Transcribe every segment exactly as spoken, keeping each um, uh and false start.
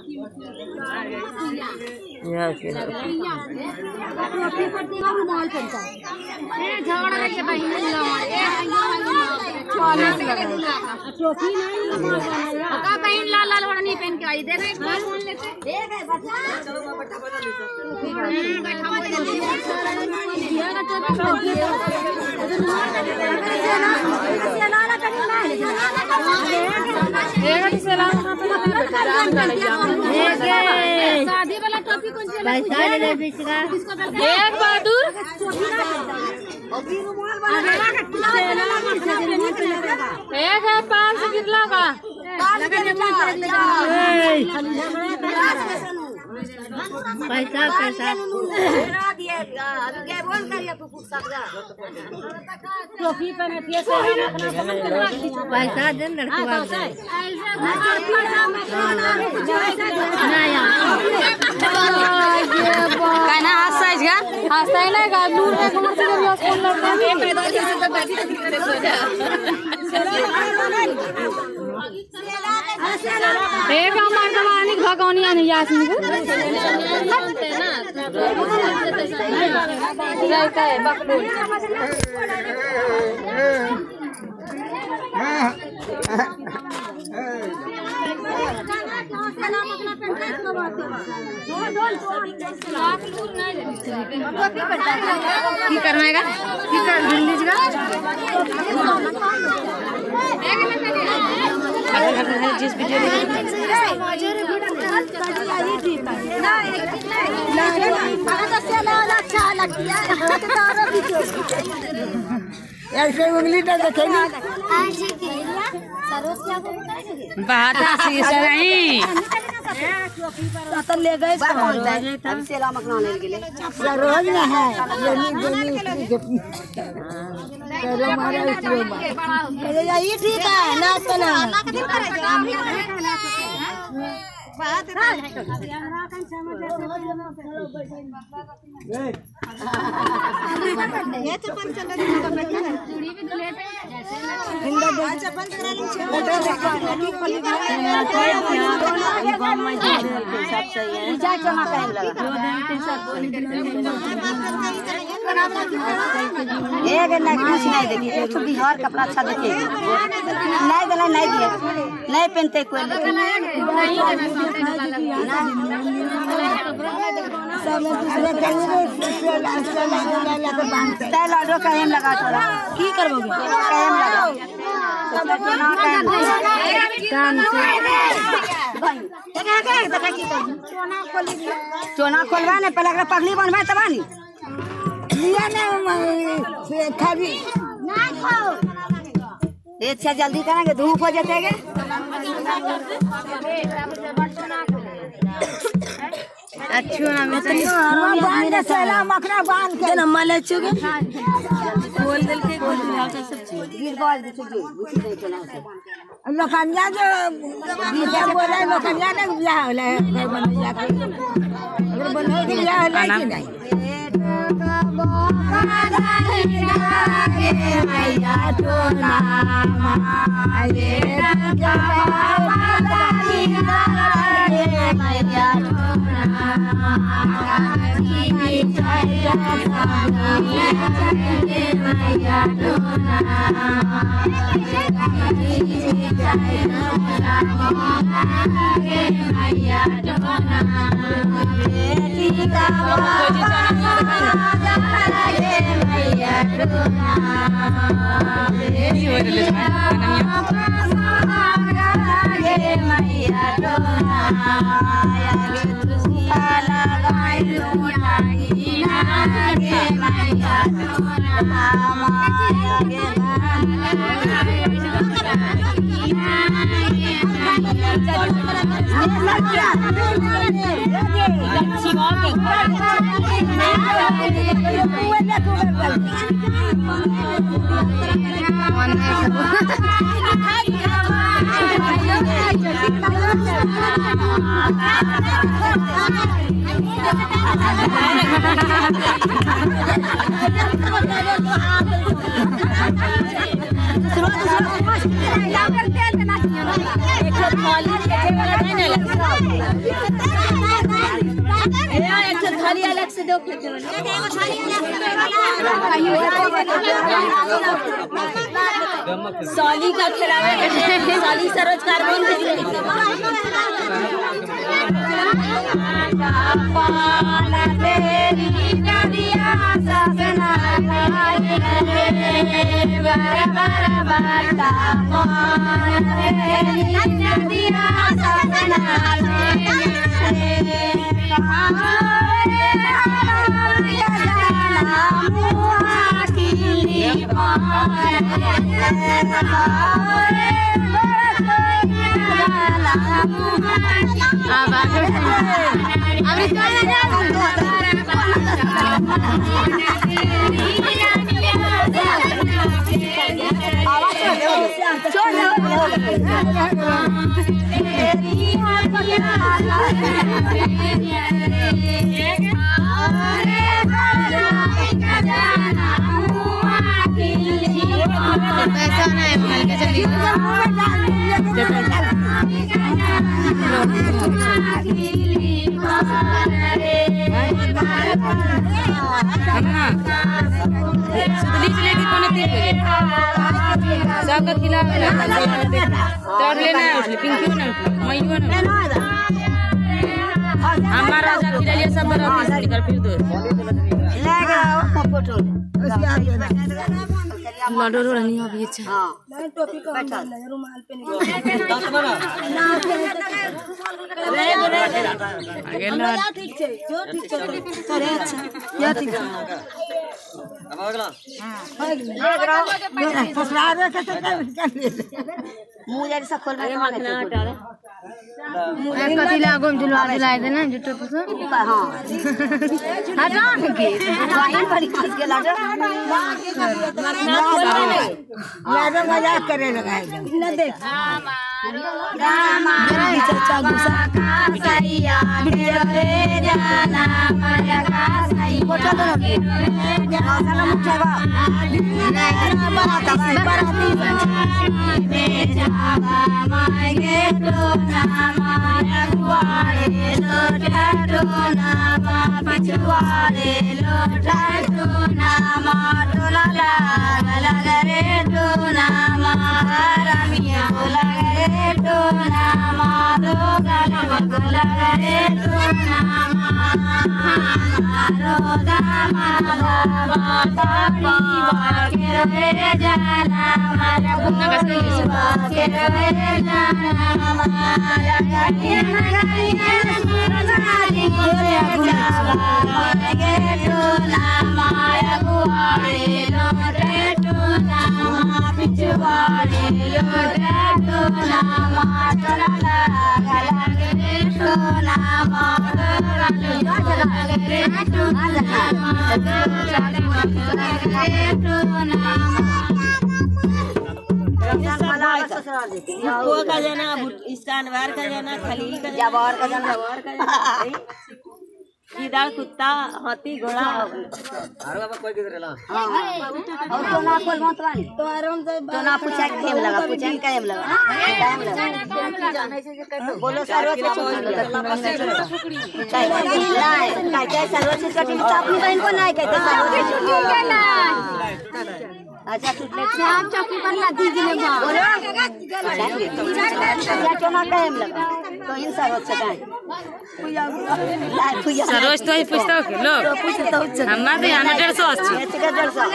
पहन लाल लाल ओढ़नी पहन के आई देख शादी वाला टोपी कौन सी एक बहादुर एक है पाँच सौ कितना का पैसा पैसा टोपी पहनती है पैसा दे लड़का कहना हंसता है हंसता ही ना का दूर है कमर से भी हंस लड़का एक हमार जमाने की भगवानिया नहीं यासमी को रहता है बकलोल की करवाएगा की कर लीजिएगा जिस वीडियो ऐसे उंगली ना देखेगी बात तो ले गए रोज में है ये ठीक है ना सुना एक नहीं देखिए एक बिहार कपड़ा अच्छा देखिए नहीं दिला नहीं दिए नहीं पहनते कोई लाडो का एम लगा थोड़ा की करबोगे एम लगा चोना खोलवा ने पहले पगली बनवा तब नी लिया नहीं खाली अच्छा जल्दी करेंगे धूप हो जाते अच्छा ना बांध के सेला मखना बांध के न मले चुके बोल दिल के बोल सब चीज गिर बाज दे चुके लोकनिया जो गीता बोला लोकनिया ने बियाह होला है बनैया के अगर बनैया के बियाह होला कि नहीं मैया तो नाम आए मैया एक थाली अलग से दो साली का खिलावे साली सरोज कार्बन पाला तेरी नदिया सपना बर बर बरता तेरी नदिया सपना पैसा नहीं माल के चली सुतली चले की कोने तीन बजे सब का खिला तोड़ लेना है उसने पिंकी ना मयूर ना हमारा राजा खिला लिया सब बड़ा निकल फिर दो लगा फोटो लड्डू रहनी अभी अच्छा हां टोपी का रुमाल पे नहीं आगे ना ठीक है जो ठीक है अरे अच्छा या ठीक है अब अगला हां ले ससुराल में कैसे मुंह जैसा खोल में मांगना हटा रे एक कथी लागो में झुलवा दिलाए दे ना जुटो पुसो हां हटा के बाहर बड़ी फंस के लाजा लाजा मजाक करे लगाए न देख रामा चाचा गुस्सा सैया रे जाना माया का सही फोटो दो ना मुठवा नहीं बात है बराती में जावा मांगे तो ना माया गुआरे लोटा तो ना मा पिछवारे लोटा तो ना मा तोला लगा रे तो ना मा रमिया लगा रे तो ना मा दो गाना लगा रे तो ना मा रो दामा बाता परिवार के रे जाना मारा गुना के रे जाना मारा के नगरिया सुरनारी रे जावा मागे तो ना माया गुआरे लोटे तो ना मा पिछवाड़े लोटे तो ना मा तोरा लगा रे तो ना मा तोरा लगा रे तो ना मा तोरा लगा रे तो ना को का जाना इस्तानवार का जाना खलील का जवार का जाना जवार का जाना गिदार कुत्ता हाथी घोड़ा आरो बाबा कोई किधर ला हां और तो ना खोल मत वाली तो आराम से तो ना पूछा के टाइम लगा पूछा के टाइम लगा टाइम लगा बोलो सर्व से छोड़ चाय काय काय सर्व से कटिंग तो अपनी बहन को नहीं कहते सर्व से छुट्टी ना अच्छा टूटले आप चौकी पर ला दीजिए ना बोलो या तो ना टाइम लगा तो इन सर्व से काय सरोज तो ही पूछता हो लो हम्मा तो यहाँ डेढ़ सौ अस्सी डेढ़ सौ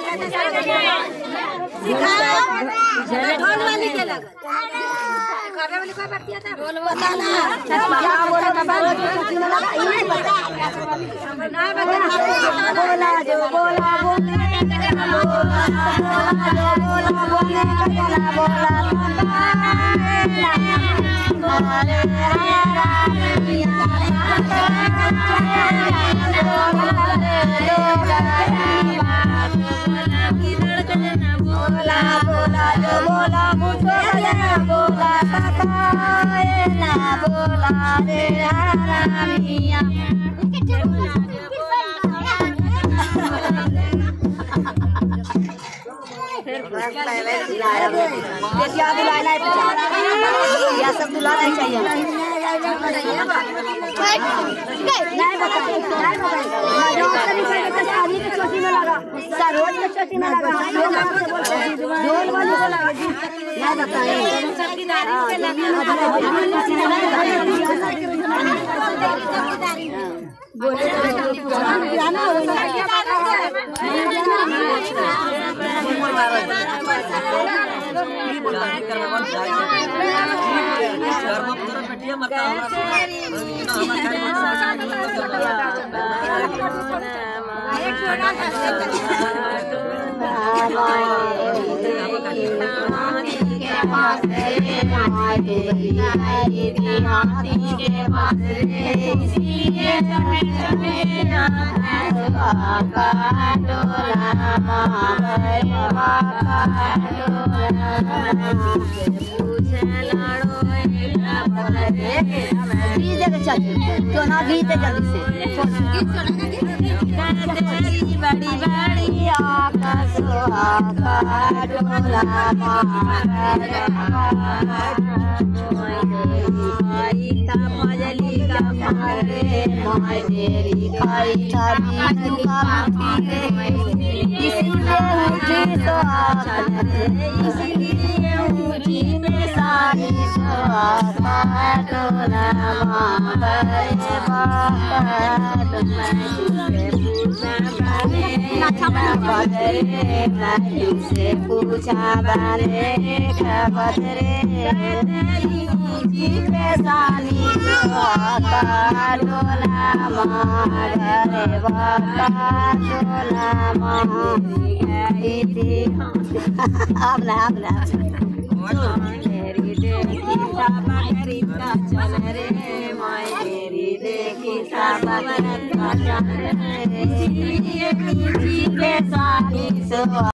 ढोल वाली के लगा करने वाली कोई बात किया था ढोल बता ना क्या बोला था बोला ये बता ना बता बोला जो बोला बोला बोला बोला बोला बोला बोला जो बोला मुझको बोला ना बोला रे रामिया बेटिया दुलाय नहीं पूछा यह सब दुला नहीं चाहिए नहीं बता शादी के चोटी में लगा सरोज के चोटी में लगा ढोल वाले को लगा नहीं बताए तो ना भी जल्दी से बड़ी बड़ी आकाश मजली का मारे मेरी खाई इसलिए तो इसलिए ऊँची में सारी से पूछा बारे खबर रे सानी डोला मारे बाबा डोला मारी अब ना अब ना मेरी देखी साबा करीता चल रे माय मेरी देखी साबा करीता चल रे इसलिए मीठी के सानी सो